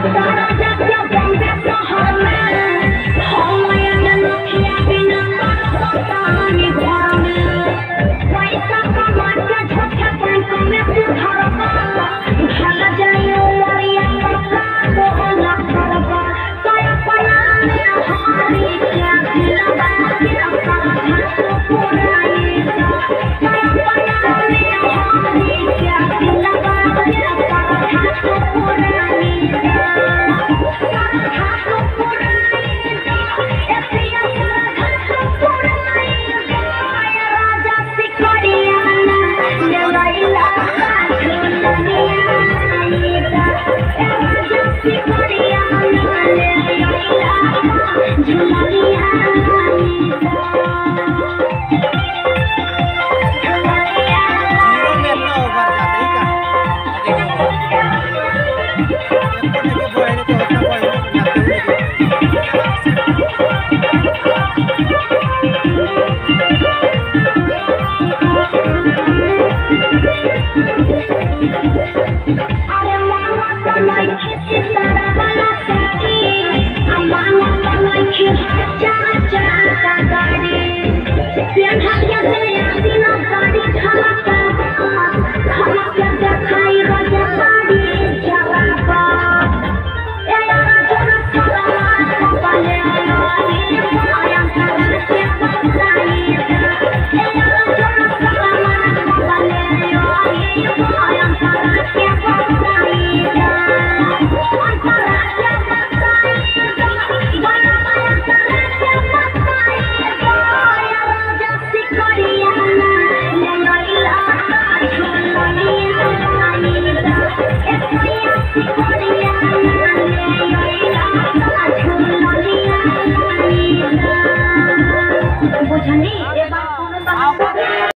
तारा जाके बॉम्बे शहर में हम ये नखिया बिना कहानी घर में पैसा कमा के झोंके बैंक में सुधरबा ढल जाए उमरिया का बोला करबा तोय पना में हारी के दिलवा के कहा पुरानी तोय पना में हारी के दिलवा के कहा पुरानी